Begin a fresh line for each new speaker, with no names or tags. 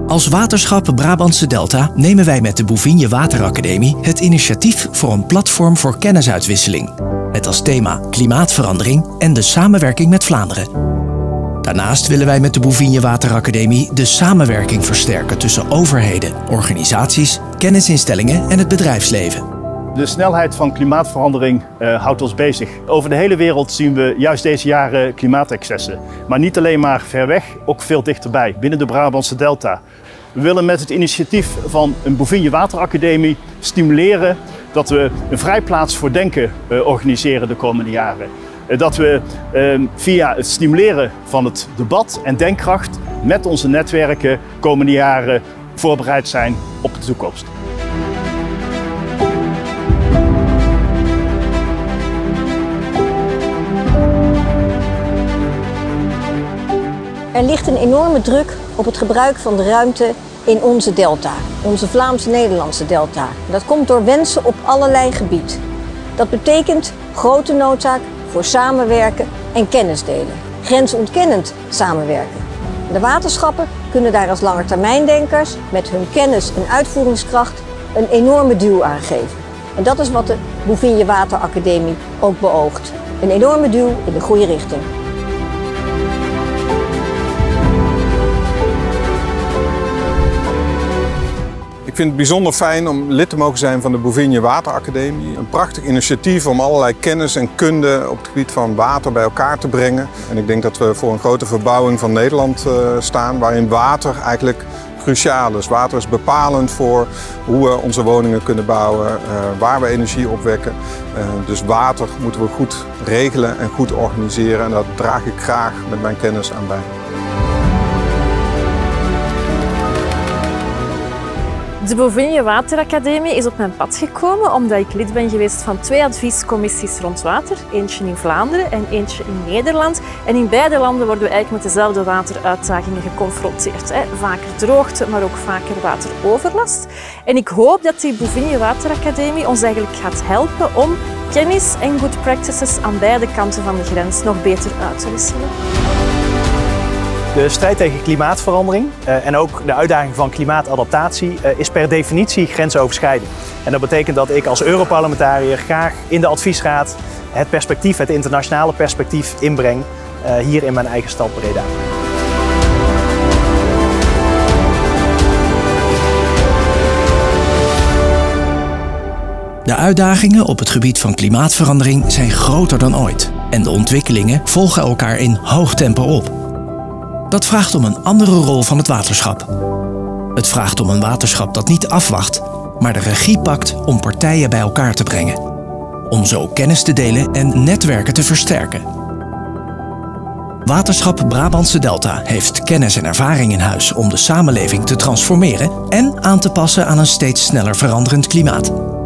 Als Waterschap Brabantse Delta nemen wij met de Bouvigny Wateracademie het initiatief voor een platform voor kennisuitwisseling. Met als thema klimaatverandering en de samenwerking met Vlaanderen. Daarnaast willen wij met de Bouvigny Wateracademie de samenwerking versterken tussen overheden, organisaties, kennisinstellingen en het bedrijfsleven.
De snelheid van klimaatverandering houdt ons bezig. Over de hele wereld zien we juist deze jaren klimaatexcessen. Maar niet alleen maar ver weg, ook veel dichterbij, binnen de Brabantse Delta. We willen met het initiatief van een Bouvigny Wateracademie stimuleren dat we een vrijplaats voor denken organiseren de komende jaren. Dat we via het stimuleren van het debat en denkkracht met onze netwerken de komende jaren voorbereid zijn op de toekomst.
Er ligt een enorme druk op het gebruik van de ruimte in onze delta, onze Vlaams-Nederlandse delta. Dat komt door wensen op allerlei gebieden. Dat betekent grote noodzaak voor samenwerken en kennis delen. Grensontkennend samenwerken. De waterschappen kunnen daar als langetermijndenkers met hun kennis en uitvoeringskracht een enorme duw aan geven. En dat is wat de Bouvigny Wateracademie ook beoogt. Een enorme duw in de goede richting.
Ik vind het bijzonder fijn om lid te mogen zijn van de Bouvigny Wateracademie. Een prachtig initiatief om allerlei kennis en kunde op het gebied van water bij elkaar te brengen. En ik denk dat we voor een grote verbouwing van Nederland staan, waarin water eigenlijk cruciaal is. Water is bepalend voor hoe we onze woningen kunnen bouwen, waar we energie opwekken. Dus water moeten we goed regelen en goed organiseren en dat draag ik graag met mijn kennis aan bij.
De Bouvigny Wateracademie is op mijn pad gekomen omdat ik lid ben geweest van 2 adviescommissies rond water. Eentje in Vlaanderen en eentje in Nederland. En in beide landen worden we eigenlijk met dezelfde wateruitdagingen geconfronteerd. Vaker droogte, maar ook vaker wateroverlast. En ik hoop dat die Bouvigny Wateracademie ons eigenlijk gaat helpen om kennis en good practices aan beide kanten van de grens nog beter uit te wisselen.
De strijd tegen klimaatverandering en ook de uitdaging van klimaatadaptatie is per definitie grensoverschrijdend. En dat betekent dat ik als Europarlementariër graag in de adviesraad het perspectief, het internationale perspectief inbreng hier in mijn eigen stad Breda.
De uitdagingen op het gebied van klimaatverandering zijn groter dan ooit. En de ontwikkelingen volgen elkaar in hoog tempo op. Dat vraagt om een andere rol van het waterschap. Het vraagt om een waterschap dat niet afwacht, maar de regie pakt om partijen bij elkaar te brengen. Om zo kennis te delen en netwerken te versterken. Waterschap Brabantse Delta heeft kennis en ervaring in huis om de samenleving te transformeren en aan te passen aan een steeds sneller veranderend klimaat.